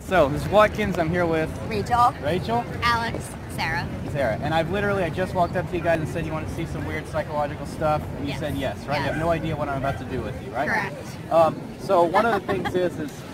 So, this is Watkins. I'm here with Rachel. Rachel. Alex. Sarah. Sarah. And I just walked up to you guys and said you want to see some weird psychological stuff, and you said yes, right? Yes. You have no idea what I'm about to do with you, right? Correct. So one of the things is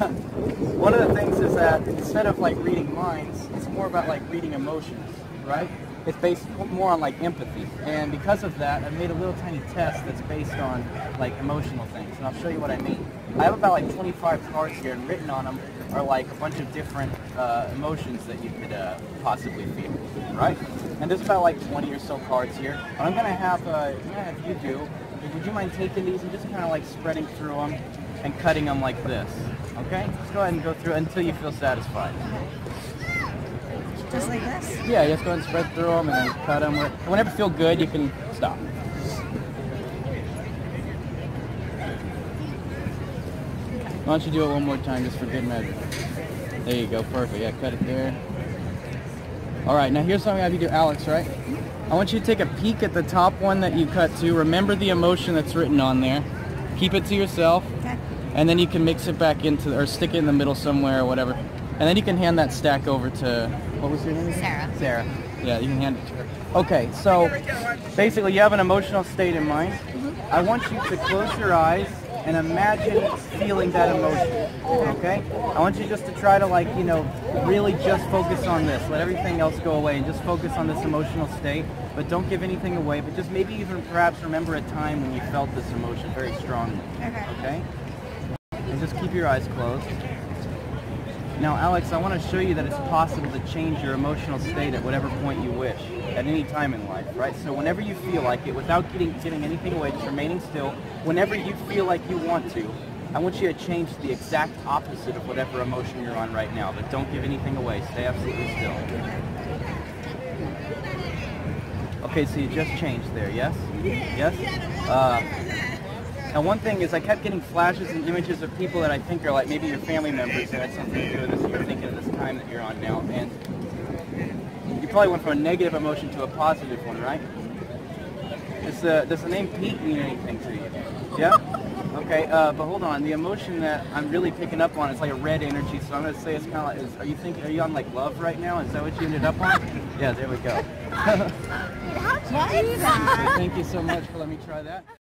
that instead of like reading minds, it's more about like reading emotions, right? It's based more on like empathy, and because of that, I've made a little tiny test that's based on like emotional things, and I'll show you what I mean. I have about like 25 cards here, and written on them are like a bunch of different emotions that you could possibly feel, right? And there's about like 20 or so cards here. What I'm gonna have you do, would you mind taking these and just kind of like spreading through them and cutting them like this, okay? Just go ahead and go through until you feel satisfied. Just like this? Yeah, just go ahead and spread through them and then cut them. Whenever you feel good, you can stop. Why don't you do it one more time just for good measure? There you go, perfect. Yeah, cut it there. All right, now here's what I'm gonna have you do, Alex, right? I want you to take a peek at the top one that you cut to. Remember the emotion that's written on there. Keep it to yourself. Okay. And then you can mix it back into, or stick it in the middle somewhere or whatever. And then you can hand that stack over to, what was your name again? Sarah. Sarah. Yeah, you can hand it to her. Okay, so basically you have an emotional state in mind. I want you to close your eyes and imagine feeling that emotion, okay? I want you just to try to like, really just focus on this. Let everything else go away and just focus on this emotional state, but don't give anything away, but just maybe even perhaps remember a time when you felt this emotion very strongly, okay? And just keep your eyes closed. Now, Alex, I want to show you that it's possible to change your emotional state at whatever point you wish, at any time in life, right? So whenever you feel like it, without giving anything away, just remaining still, whenever you feel like you want to, I want you to change the exact opposite of whatever emotion you're on right now, but don't give anything away. Stay absolutely still. Okay, so you just changed there, yes? Yes? Now one thing is I kept getting flashes and images of people that I think are like maybe your family members that had something to do with this, you're thinking of this time that you're on now, and you probably went from a negative emotion to a positive one, right? Does the name Pete mean anything to you? Yeah? Okay, but hold on, the emotion that I'm really picking up on is like a red energy, so I'm going to say it's kind of like, are you on like love right now? Is that what you ended up on? Yeah, there we go. How'd you do that? Thank you so much for letting me try that.